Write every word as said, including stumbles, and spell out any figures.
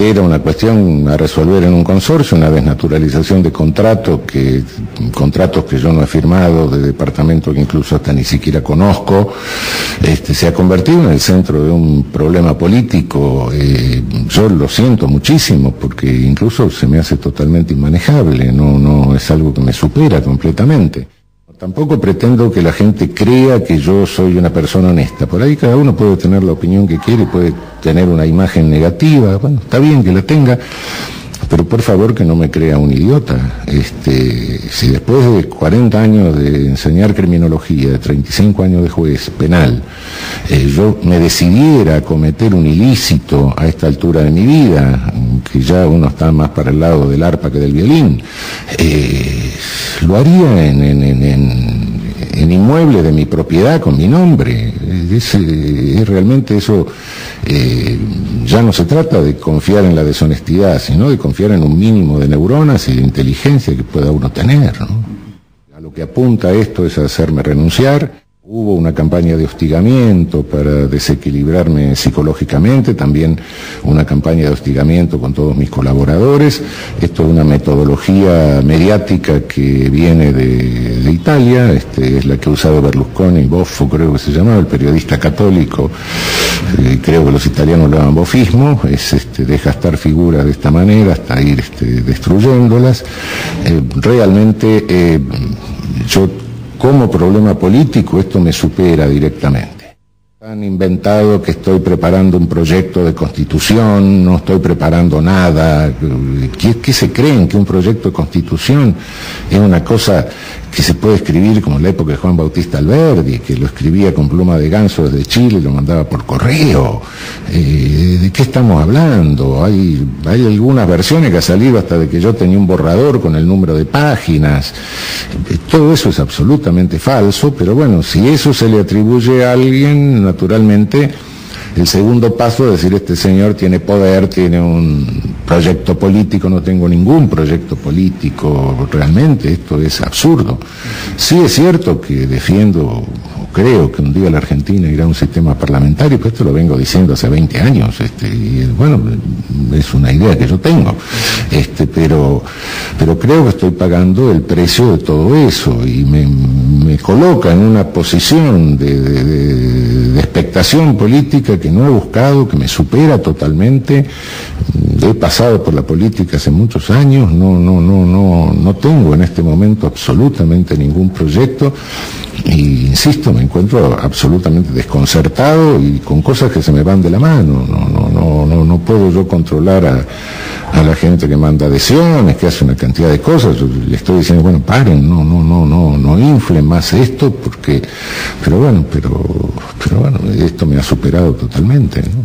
Era una cuestión a resolver en un consorcio, una desnaturalización de contratos que, contratos que yo no he firmado, de departamento que incluso hasta ni siquiera conozco. Este, se ha convertido en el centro de un problema político. Eh, yo lo siento muchísimo porque incluso se me hace totalmente inmanejable, no, no es algo que me supera completamente. Tampoco pretendo que la gente crea que yo soy una persona honesta. Por ahí cada uno puede tener la opinión que quiere, puede tener una imagen negativa. Bueno, está bien que la tenga, pero por favor que no me crea un idiota. Este, si después de cuarenta años de enseñar criminología, de treinta y cinco años de juez penal, eh, yo me decidiera a cometer un ilícito a esta altura de mi vida, que ya uno está más para el lado del arpa que del violín, eh, lo haría en, en, en, en, en inmueble de mi propiedad con mi nombre. Es, es realmente eso, eh, ya no se trata de confiar en la deshonestidad, sino de confiar en un mínimo de neuronas y de inteligencia que pueda uno tener, ¿no? A lo que apunta esto es a hacerme renunciar. Hubo una campaña de hostigamiento para desequilibrarme psicológicamente, también una campaña de hostigamiento con todos mis colaboradores. Esto es una metodología mediática que viene de, de Italia, este, es la que ha usado Berlusconi, Boffo creo que se llamaba, el periodista católico, eh, creo que los italianos lo llaman bofismo, es este, desgastar figuras de esta manera hasta ir este, destruyéndolas. Eh, realmente eh, yo como problema político esto me supera directamente. Han inventado que estoy preparando un proyecto de constitución, no estoy preparando nada. ¿Qué, qué se creen? ¿Que un proyecto de constitución es una cosa que se puede escribir como en la época de Juan Bautista Alberdi, que lo escribía con pluma de ganso desde Chile y lo mandaba por correo? Eh, ¿De qué estamos hablando? Hay, hay algunas versiones que ha salido hasta de que yo tenía un borrador con el número de páginas. Todo eso es absolutamente falso, pero bueno, si eso se le atribuye a alguien, naturalmente el segundo paso es decir, este señor tiene poder, tiene un proyecto político. No tengo ningún proyecto político, realmente esto es absurdo. Sí es cierto que defiendo, o creo que un día la Argentina irá a un sistema parlamentario, pero esto lo vengo diciendo hace veinte años, este, y bueno, es una idea que yo tengo, este, pero, pero creo que estoy pagando el precio de todo eso y me, me coloca en una posición de, de, de, de expectación política que no he buscado, que me supera totalmente. He pasado por la política hace muchos años, no, no, no, no, no tengo en este momento absolutamente ningún proyecto y insisto, me encuentro absolutamente desconcertado y con cosas que se me van de la mano. No, no, no, no, no puedo yo controlar a, a la gente que manda adhesiones, que hace una cantidad de cosas. Yo le estoy diciendo, bueno, paren, no, no, no, no, no inflen más esto porque, pero bueno, pero, pero bueno, esto me ha superado totalmente, ¿no?